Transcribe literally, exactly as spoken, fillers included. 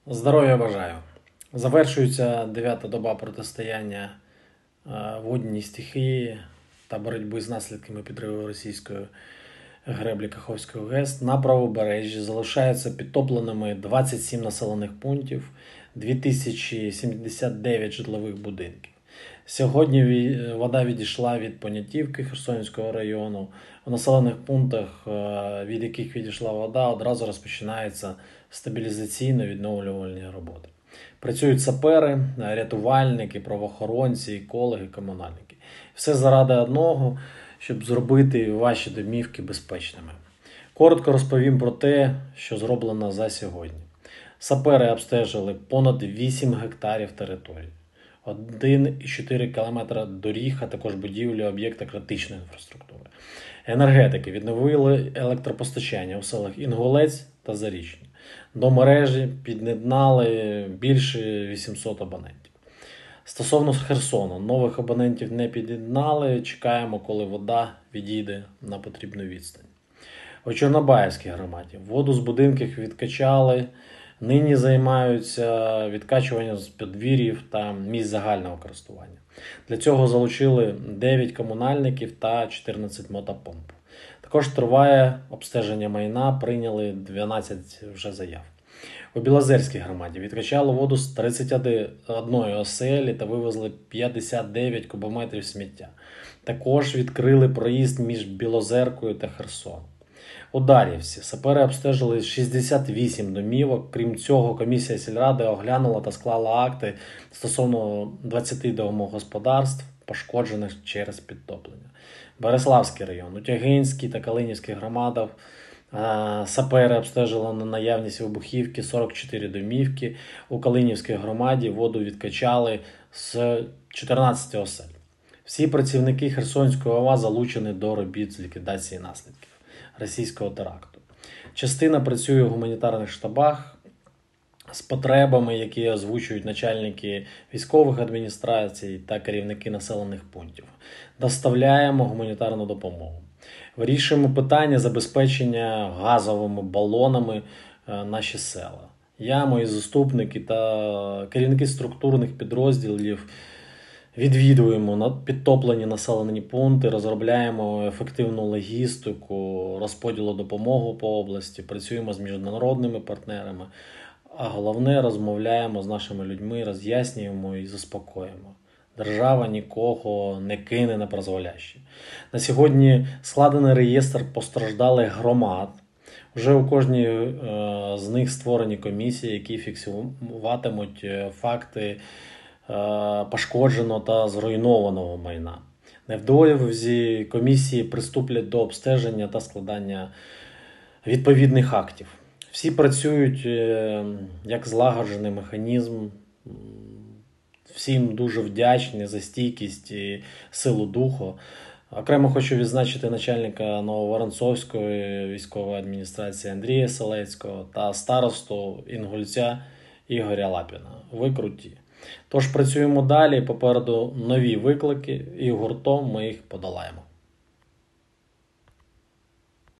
Здоров'я бажаю. Завершується дев'ята доба протистояння водній стихії та боротьби з наслідками підриву російської греблі Каховської ГЕС. На правобережжі залишаються підтопленими двадцять сім населених пунктів, дві тисячі сімдесят дев'ять житлових будинків. Сьогодні вода відійшла від Понятівки Херсонського району. У населених пунктах, від яких відійшла вода, одразу розпочинаються стабілізаційно-відновлювальні роботи. Працюють сапери, рятувальники, правоохоронці, екологи, комунальники. Все заради одного, щоб зробити ваші домівки безпечними. Коротко розповім про те, що зроблено за сьогодні. Сапери обстежили понад вісім гектарів території, один цілих чотири кілометри доріг, а також будівлі об'єкта критичної інфраструктури. Енергетики відновили електропостачання у селах Інгулець та Зарічне. До мережі під'єднали більше вісімсот абонентів. Стосовно Херсону, нових абонентів не під'єднали, чекаємо, коли вода відійде на потрібну відстань. У Чорнобаївській громаді воду з будинків відкачали, нині займаються відкачуванням з подвір'їв та місць загального користування. Для цього залучили дев'ять комунальників та чотирнадцять мотопомп. Також триває обстеження майна, прийняли дванадцять вже заяв. У Білозерській громаді відкачали воду з тридцяти однієї оселі та вивезли п'ятдесят дев'ять кубометрів сміття. Також відкрили проїзд між Білозеркою та Херсоном. У Дар'ївці сапери обстежили шістдесят вісім домівок. Крім цього, комісія сільради оглянула та склала акти стосовно двадцяти домогосподарств, пошкоджених через підтоплення. Береславський район, у Тягинській та Калинівській громадах сапери обстежили на наявність вибухівки сорок чотири домівки. У Калинівській громаді воду відкачали з чотирнадцяти осель. Всі працівники Херсонської ОВА залучені до робіт з ліквідації наслідків російського теракту. Частина працює у гуманітарних штабах з потребами, які озвучують начальники військових адміністрацій та керівники населених пунктів. Доставляємо гуманітарну допомогу. Вирішуємо питання забезпечення газовими балонами наші села. Я, мої заступники та керівники структурних підрозділів відвідуємо підтоплені населені пункти, розробляємо ефективну логістику, розподілу допомоги по області, працюємо з міжнародними партнерами, а головне, розмовляємо з нашими людьми, роз'яснюємо і заспокоїмо. Держава нікого не кине на призволяще. На сьогодні складений реєстр постраждалих громад. Вже у кожній е, з них створені комісії, які фіксуватимуть факти е, пошкодженого та зруйнованого майна. Невдовзі комісії приступлять до обстеження та складання відповідних актів. Всі працюють е, як злагоджений механізм. Всім дуже вдячні за стійкість і силу духу. Окремо хочу відзначити начальника Нововоронцовської військової адміністрації Андрія Селецького та старосту Інгульця Ігоря Лапіна. Ви круті. Тож працюємо далі, попереду нові виклики і гуртом ми їх подолаємо.